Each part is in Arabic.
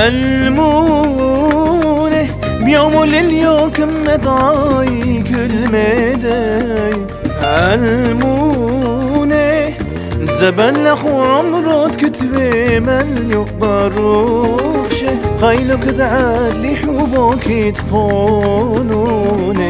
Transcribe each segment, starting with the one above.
علموني بيوم لليوم كم مدعاي كل مداي علموني زبل اخو عمرو تكتبي مليو بروشه خيلك دعات لي حبوك يدفونوني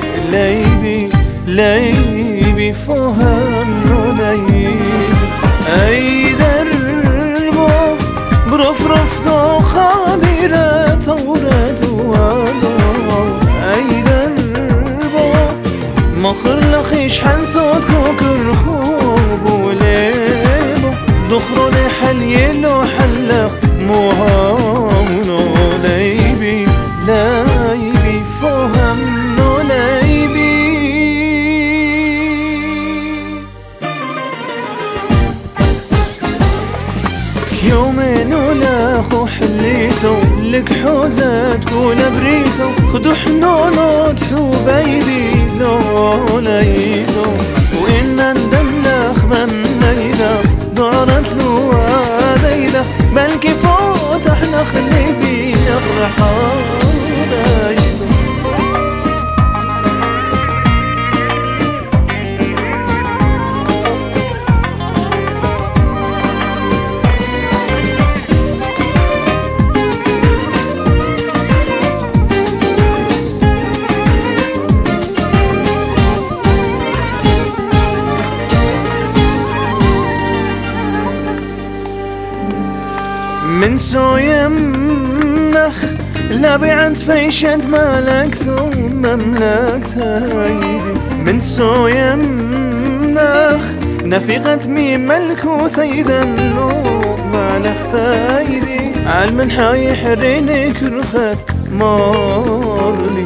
ليبي فهمنو ليبي اي دربو برفرف ذو خادرة ثورة والو اي دربو مخر لخيش حن صوت كوكر خوب وليبو دخرو لحل لو حلق مهامنو ليبي فهمنو ليبي كيومنولاخ حليتو لك حوزة تكون بريتو خدو حنونو تحوبيدي لو ليتو وإن ندمناخ من نيدا دارت له عديدة بلكي فوت احنا خلي بينا فرحة دايدو من سو يمنخ لابي عند فيشد مالكثو مملكة هيدي من سو يمنخ نفيقت مي ملكو ثيدا لو مالك ثيدي عالمن حاي حريني كرخت مارلي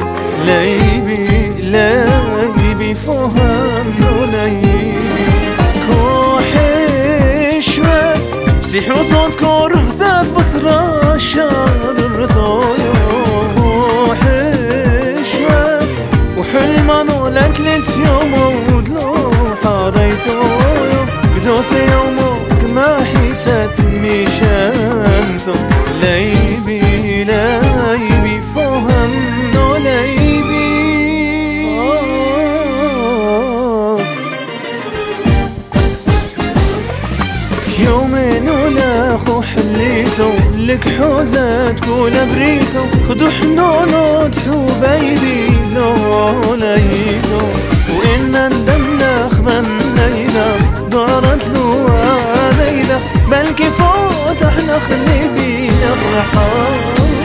ليبي فهمنو ليبي كوحي شوات سيحو صوت كوره ذات بثرة شار الرثايا وحشوات وحلمانو لكلت يومود لو حاريتويا قدوث يومك ما حيست ميشانتو ليبي فهمنو ليبي كيومنولاخ حليتو لك حوزة تكون بريتو خدو حنونو تحوبيدي لو ليتو وإن ندمناخ من نيدا دارت له عديدة بلكي فوت احنا خلي بينا فرحة